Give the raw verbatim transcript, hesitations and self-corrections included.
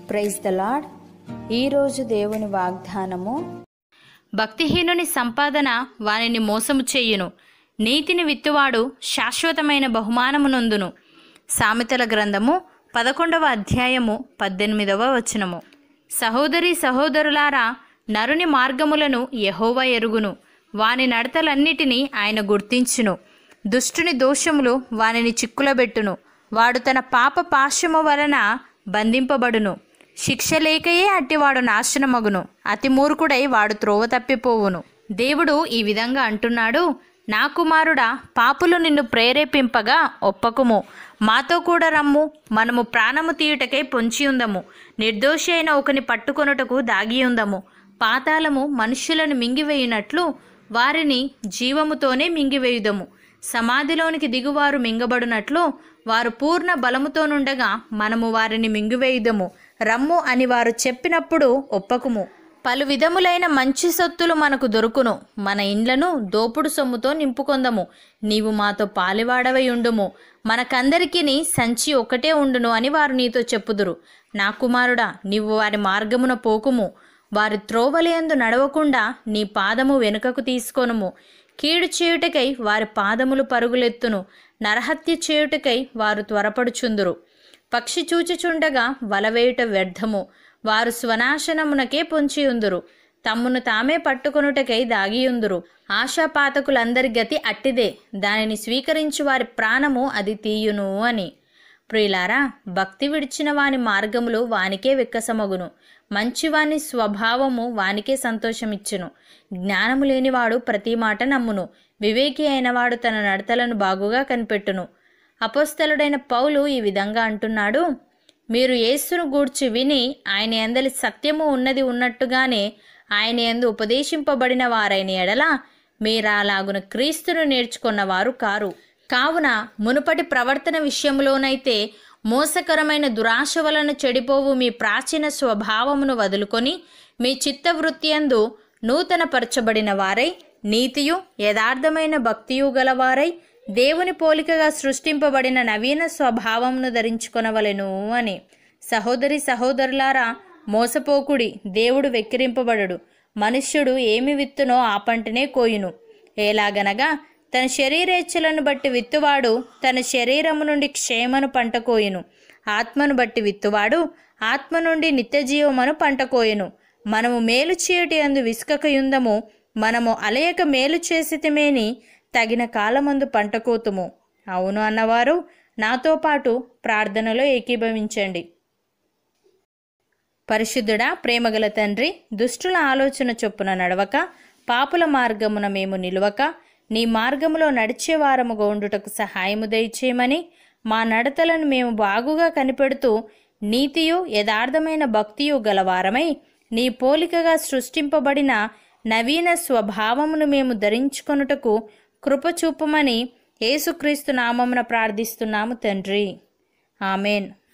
Praise the lord. ఈరోజు దేవుని వాగ్దానము, భక్తిహీనుని సంపాదన వానిని మోసము చేయును, నీతిని విత్తువాడు శాశ్వతమైన బహుమానమునొందును. సామెతల గ్రంథము పదకొండవ అధ్యాయము పద్దెనిమిదవ వచనము. సహోదరి సహోదరులారా, నరుని మార్గములను యెహోవా ఎరుగును, వాని నడతలన్నిటినీ ఆయన గుర్తించును. దుష్టుని దోషములు వానిని చిక్కులబెట్టును, వాడు తన పాప పాశము వలన బంధింపబడును. శిక్ష లేకయే అట్టివాడు నాశనమగును, అతి మూర్ఖుడై వాడు త్రోవ తప్పిపోవును. దేవుడు ఈ విధంగా అంటున్నాడు, నా కుమారుడా, పాపులు నిన్ను ప్రేరేపింపగా ఒప్పకుము, మాతో కూడా రమ్ము, మనము ప్రాణము తీయుటకై పొంచి ఉందము, నిర్దోషి అయిన ఒకని పట్టుకొనుటకు దాగి ఉందము. పాతాళము మనుష్యులను మింగివేయునట్లు వారిని జీవముతోనే మింగివేయుదము. సమాధిలోనికి దిగువారు మింగబడినట్లు వారు పూర్ణ బలముతోనుండగా మనము వారిని మింగివేయుదము. రమ్ము అని వారు చెప్పినప్పుడు ఒప్పకుము. పలు విధములైన మంచి సొత్తులు మనకు దొరుకును, మన ఇండ్లను దోపుడు సొమ్ముతో నింపుకొందము. నీవు మాతో పాలివాడవై ఉండుము, మనకందరికీ సంచి ఒకటే ఉండును అని వారు నీతో చెప్పుదురు. నా కుమారుడా, నీవు వారి మార్గమున పోకుము, వారి త్రోవలయందు నడవకుండా నీ పాదము వెనుకకు తీసుకొనుము. కీడు చేయుటకై వారి పాదములు పరుగులెత్తును, నరహత్య చేయుటకై వారు త్వరపడుచుందురు. పక్షి చూచుచుండగా వలవేయుట వ్యర్థము, వారు స్వనాశనమునకే పొంచియుందురు, తమ్మును తామే పట్టుకొనుటకై దాగియుందురు. ఆశాపాతకులందరి గతి అట్టిదే, దానిని స్వీకరించు వారి ప్రాణము అది తీయును అని. ప్రియులారా, భక్తి విడిచిన వాని మార్గములు వానికే వెక్కసమగును, మంచివాని స్వభావము వానికే సంతోషమిచ్చును. జ్ఞానము లేనివాడు ప్రతి మాట నమ్మును, వివేకి అయినవాడు తన నడతలను బాగుగా కనిపెట్టును. అపోస్తలుడైన పౌలు ఈ విధంగా అంటున్నాడు, మీరు యేసును గూర్చి విని ఆయన యందలి సత్యము ఉన్నది ఉన్నట్టుగానే ఆయన యందు ఉపదేశింపబడిన వారైన ఎడల మీరాలాగున క్రీస్తును నేర్చుకున్నవారు కారు. కావున మునుపటి ప్రవర్తన విషయంలోనైతే మోసకరమైన దురాశ వలన చెడిపోవు మీ ప్రాచీన స్వభావమును వదులుకొని మీ చిత్తవృత్తియందు నూతన పరచబడిన వారై నీతియు యథార్థమైన భక్తియు గలవారై దేవుని పోలికగా సృష్టింపబడిన నవీన స్వభావమును ధరించుకొనవలెను అని. సహోదరి సహోదరులారా, మోసపోకుడి, దేవుడు వెక్కిరింపబడడు. మనుష్యుడు ఏమి విత్తునో ఆ పంటనే కోయును. ఎలాగనగా తన శరీరేచ్ఛలను బట్టి విత్తువాడు తన శరీరము నుండి క్షేమను పంట కోయును, ఆత్మను బట్టి విత్తువాడు ఆత్మ నుండి నిత్యజీవమును పంట కోయును. మనము మేలు చేయుటి యందు విసుకకయుందము, మనము అలయక మేలు చేసితిమేని తగిన కాలమందు పంట కోతుము. అవును అన్నవారు నాతో పాటు ప్రార్థనలో ఏకీభవించండి. పరిశుద్ధుడా, ప్రేమగల తండ్రి, దుష్టుల ఆలోచన చొప్పున నడవక పాపుల మార్గమున మేము నిలువక నీ మార్గములో నడిచేవారముగా ఉండుటకు సహాయము దయచేయమని, మా నడతలను మేము బాగుగా కనిపెడుతూ నీతియు యథార్థమైన భక్తియు గలవారమై నీ పోలికగా సృష్టింపబడిన నవీన స్వభావమును మేము ధరించుకొనుటకు కృపచూపమని యేసుక్రీస్తు నామమున ప్రార్థిస్తున్నాము తండ్రి. ఆమెన్.